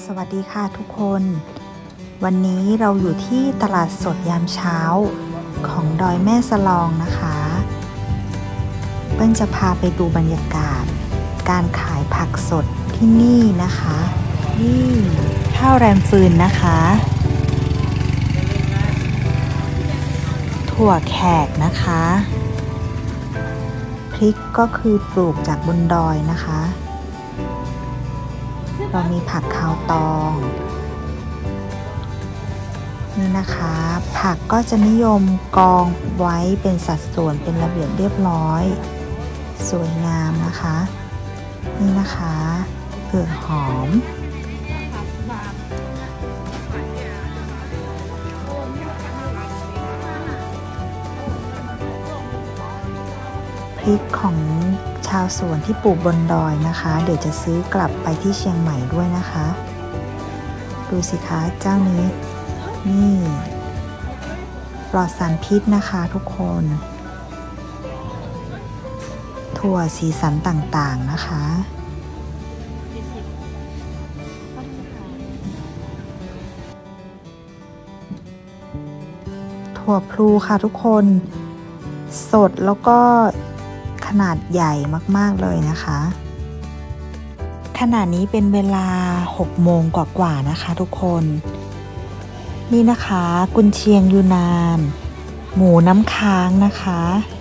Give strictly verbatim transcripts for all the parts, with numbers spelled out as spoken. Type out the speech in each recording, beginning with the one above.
สวัสดีค่ะทุกคนวันนี้เราอยู่ที่ตลาดสดยามเช้าของดอยแม่สลองนะคะเปิ้ลจะพาไปดูบรรยากาศการขายผักสดที่นี่นะคะนี่ข้าวแรมฟืนนะคะถั่วแขกนะคะพริกก็คือปลูกจากบนดอยนะคะเรามีผักขาวตองนี่นะคะผักก็จะนิยมกองไว้เป็นสัดส่วนเป็นระเบียบเรียบร้อยสวยงามนะคะนี่นะคะเผือกหอมพริกของชาวสวนที่ปลูกบนดอยนะคะเดี๋ยวจะซื้อกลับไปที่เชียงใหม่ด้วยนะคะดูสิคะเจ้านี้นี่ปลอดสารพิษนะคะทุกคนถั่วสีสันต่างๆนะคะถั่วพลูค่ะทุกคนสดแล้วก็ขนาดใหญ่มากๆเลยนะคะขณะนี้เป็นเวลาหกโมงกว่าๆนะคะทุกคนนี่นะคะกุนเชียงยูนานหมูน้ำค้างนะคะ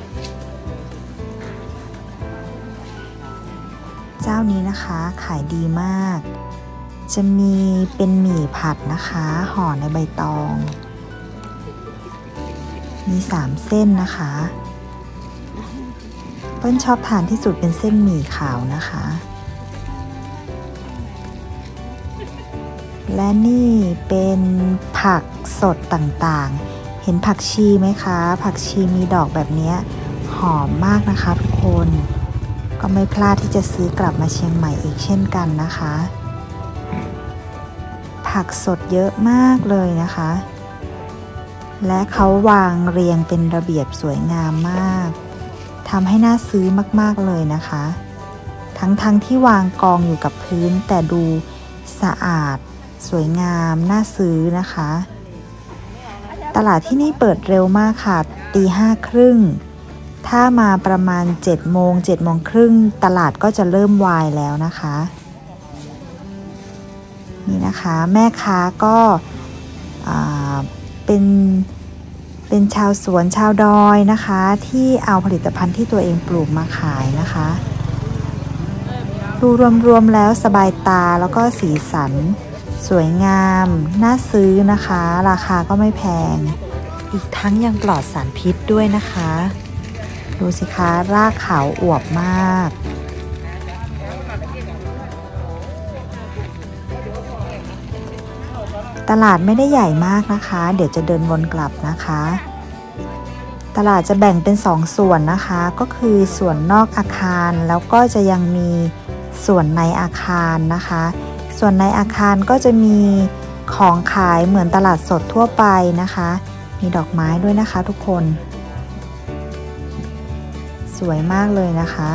เจ้านี้นะคะขายดีมากจะมีเป็นหมี่ผัดนะคะห่อในใบตองมีสามเส้นนะคะเปิ้ลชอบทานที่สุดเป็นเส้นหมี่ขาวนะคะและนี่เป็นผักสดต่างๆเห็นผักชีไหมคะผักชีมีดอกแบบนี้หอมมากนะคะทุกคนก็ไม่พลาดที่จะซื้อกลับมาเชียงใหม่อีกเช่นกันนะคะผักสดเยอะมากเลยนะคะและเขาวางเรียงเป็นระเบียบสวยงามมากทำให้น่าซื้อมากๆเลยนะคะทั้งๆ ท, ที่วางกองอยู่กับพื้นแต่ดูสะอาดสวยงามน่าซื้อนะคะตลาดที่นี่เปิดเร็วมากค่ะตีห้าครึ่งถ้ามาประมาณเจ็ดโมงเจ็ดโมงครึ่งตลาดก็จะเริ่มวายแล้วนะคะนี่นะคะแม่ค้าก็เป็นเป็นชาวสวนชาวดอยนะคะที่เอาผลิตภัณฑ์ที่ตัวเองปลูกมาขายนะคะดูรวมๆแล้วสบายตาแล้วก็สีสันสวยงามน่าซื้อนะคะราคาก็ไม่แพงอีกทั้งยังปลอดสารพิษด้วยนะคะดูสิคะรากขาวอวบมากตลาดไม่ได้ใหญ่มากนะคะเดี๋ยวจะเดินวนกลับนะคะตลาดจะแบ่งเป็นสองส่วนนะคะก็คือส่วนนอกอาคารแล้วก็จะยังมีส่วนในอาคารนะคะส่วนในอาคารก็จะมีของขายเหมือนตลาดสดทั่วไปนะคะมีดอกไม้ด้วยนะคะทุกคนสวยมากเลยนะคะ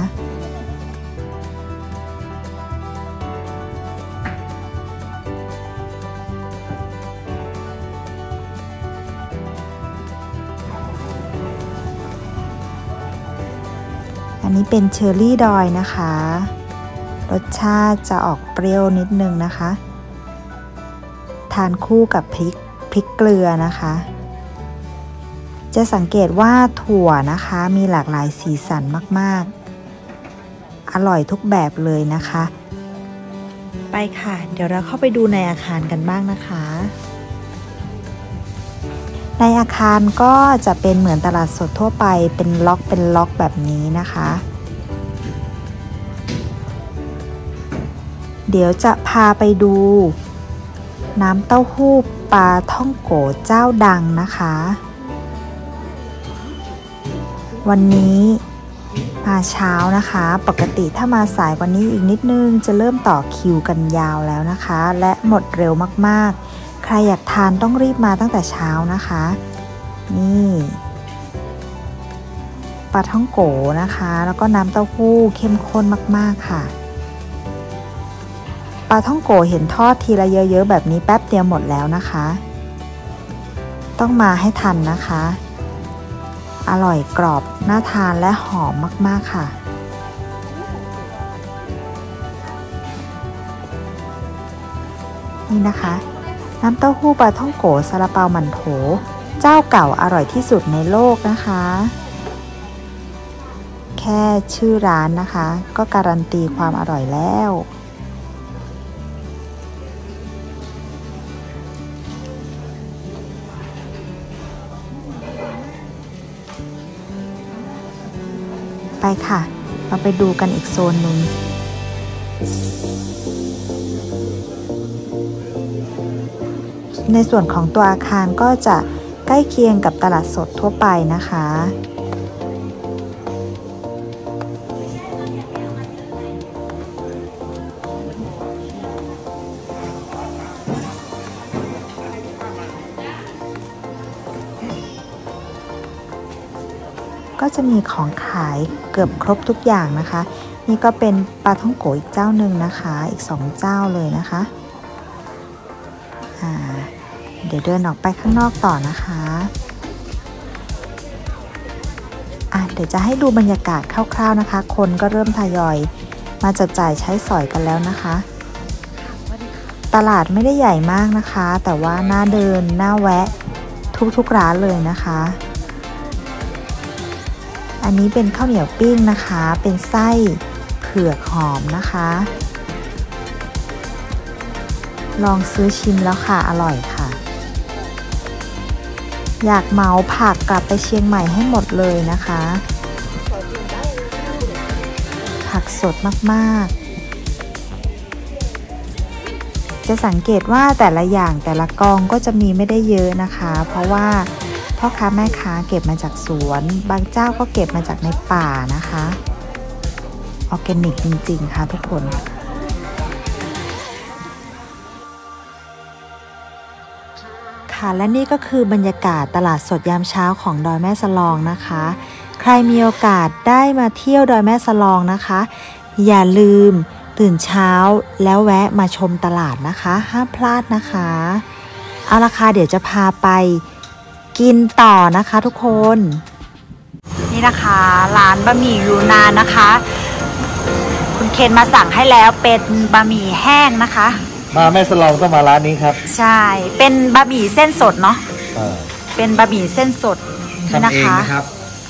อันนี้เป็นเชอร์รี่ดอยนะคะรสชาติจะออกเปรี้ยวนิดนึงนะคะทานคู่กับพริกพริกเกลือนะคะจะสังเกตว่าถั่วนะคะมีหลากหลายสีสันมากๆอร่อยทุกแบบเลยนะคะไปค่ะเดี๋ยวเราเข้าไปดูในอาคารกันบ้างนะคะในอาคารก็จะเป็นเหมือนตลาดสดทั่วไปเป็นล็อกเป็นล็อกแบบนี้นะคะเดี๋ยวจะพาไปดูน้ำเต้าหู้ปลาท่องโกเจ้าดังนะคะวันนี้มาเช้านะคะปกติถ้ามาสายกว่านี้อีกนิดนึงจะเริ่มต่อคิวกันยาวแล้วนะคะและหมดเร็วมากๆใครอยากทานต้องรีบมาตั้งแต่เช้านะคะนี่ปลาท่องโกนะคะแล้วก็น้ำเต้าหู้เข้มข้นมากๆค่ะปลาท่องโกเห็นทอดทีละเยอะๆแบบนี้แป๊บเดียวหมดแล้วนะคะต้องมาให้ทันนะคะอร่อยกรอบน่าทานและหอมมากๆค่ะนี่นะคะน้ำเต้าหู้ปลาท่องโกซาลาเปาหมั่นโถเจ้าเก่าอร่อยที่สุดในโลกนะคะแค่ชื่อร้านนะคะก็การันตีความอร่อยแล้วไปค่ะเราไปดูกันอีกโซนหนึ่งในส่วนของตัวอาคารก็จะใกล้เคียงกับตลาดสดทั่วไปนะคะก็จะมีของขายเกือบครบทุกอย่างนะคะนี่ก็เป็นปลาท่องโกอีกเจ้าหนึ่งนะคะอีกสองเจ้าเลยนะคะอ่าเดี๋ยวเดินออกไปข้างนอกต่อนะคะอ่ะเดี๋ยวจะให้ดูบรรยากาศคร่าวๆนะคะคนก็เริ่มทยอยมาจับจ่ายใช้สอยกันแล้วนะคะตลาดไม่ได้ใหญ่มากนะคะแต่ว่าน่าเดินน่าแวะทุกๆร้านเลยนะคะอันนี้เป็นข้าวเหนียวปิ้งนะคะเป็นไส้เผือกหอมนะคะลองซื้อชิมแล้วค่ะอร่อยค่ะอยากเหมาผักกลับไปเชียงใหม่ให้หมดเลยนะคะผักสดมากๆจะสังเกตว่าแต่ละอย่างแต่ละกองก็จะมีไม่ได้เยอะนะคะเพราะว่าพ่อค้าแม่ค้าเก็บมาจากสวนบางเจ้าก็เก็บมาจากในป่านะคะออร์แกนิกจริงๆค่ะทุกคนค่ะและนี่ก็คือบรรยากาศตลาดสดยามเช้าของดอยแม่สลองนะคะใครมีโอกาสได้มาเที่ยวดอยแม่สลองนะคะอย่าลืมตื่นเช้าแล้วแวะมาชมตลาดนะคะห้ามพลาดนะคะเอาละค่ะเดี๋ยวจะพาไปกินต่อนะคะทุกคนนี่นะคะร้านบะหมี่ยูนานนะคะคุณเคนมาสั่งให้แล้วเป็นบะหมี่แห้งนะคะมาแม่สลองต้องมาร้านนี้ครับใช่เป็นบะหมี่เส้นสดเนาะเป็นบะหมี่เส้นสดนี่นะคะครับ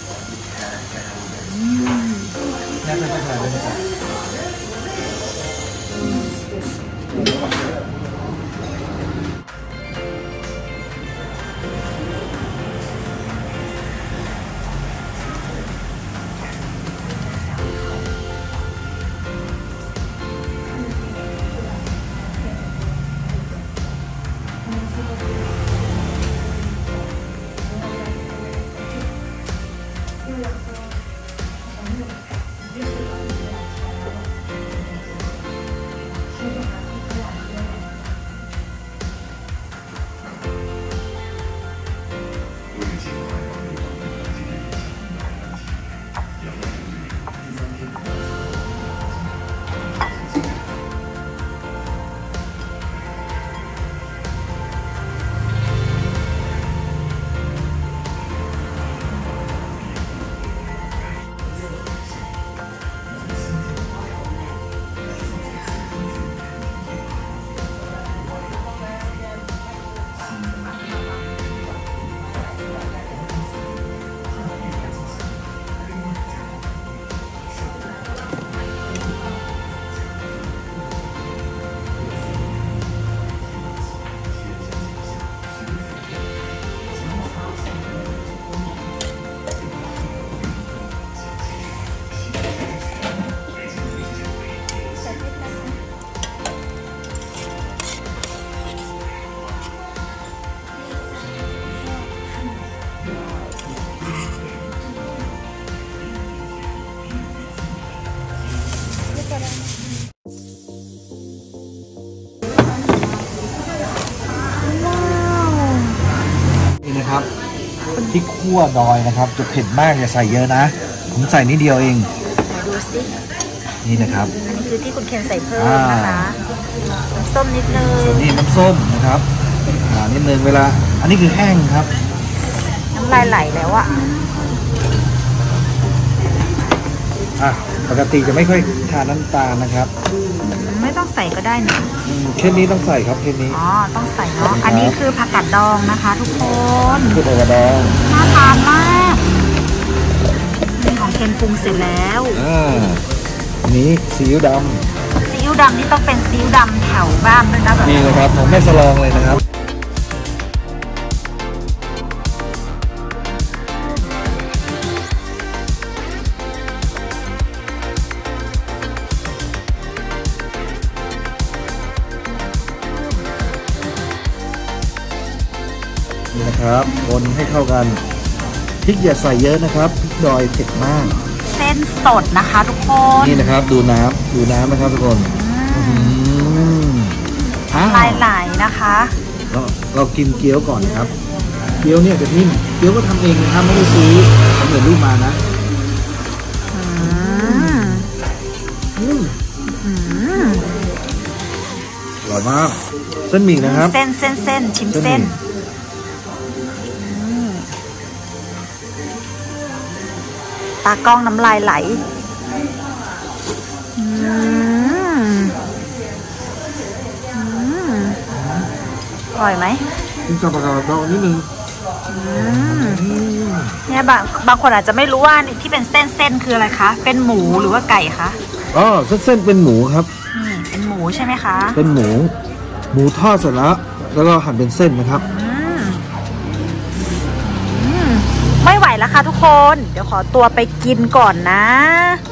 นี่นะครับที่คั่วดอยนะครับจะเผ็ดมากอย่าใส่เยอะนะผมใส่นิดเดียวเองดูสินี่นะครับอันนี้คือที่คุณเคนใส่เพิ่มนะคะน้ำส้มนิดนึงส่วนนี้น้ำส้มนะครับอ่านิดนึงเวลาอันนี้คือแห้งครับน้ำลายไหลแล้วอะอ่ะปกติจะไม่ค่อยทานน้ำตาลนะครับไม่ต้องใส่ก็ได้นะอืมเช่นนี้ต้องใส่ครับเช่นนี้อ๋อต้องใส่เนาะอันนี้คือผักกาดดองนะคะ ทุกคนคือผักกาดดองน่าทานมากนี่ของเคนปรุงเสร็จแล้วอ่าอันนี้ซีอิ๊วดซีอิ๊วดำนี่ต้องเป็นซีอิ๊วดำแถวบ้านด้วยนะแบบำนี่เลยครับของแม่สลองเลยนะครับนี่นะครับคนให้เข้ากันพริกอย่าใส่เยอะนะครับพริกดอยเผ็ดมากเส้นสดนะคะ ทุกคนนี่นะครับดูน้ำดูน้ำนะครับทุกคนอืมอ่าลายไหลนะคะเราเรากินเกี๊ยวก่อนนะครับ เกี๊ยวเนี่ยจะนิ่มเกี๊ยวก็ทำเองนะครับไม่ได้ซื้อสำเร็จรูปมานะอืมอืมอืมอร่อยมากเส้นหมี่นะครับเส้นเส้นเส้นชิมเส้เส้นนหมี่อืมตากล้องน้ำลายไหลอืมอืมอร่อยไหมกินกับผักกาดดองนิดนึงอืมเนี่ยบางบางคนอาจจะไม่รู้ว่านี่ที่เป็นเส้นเส้นคืออะไรคะ เป็นหมูหรือว่าไก่คะอ๋อเส้นเส้นเป็นหมูครับนี่เป็นหมูใช่ไหมคะเป็นหมู หมูทอดเสร็จแล้วแล้วก็หั่นเป็นเส้นนะครับอืมอืมไม่ไหวแล้วค่ะทุกคน เดี๋ยวขอตัวไปกินก่อนนะ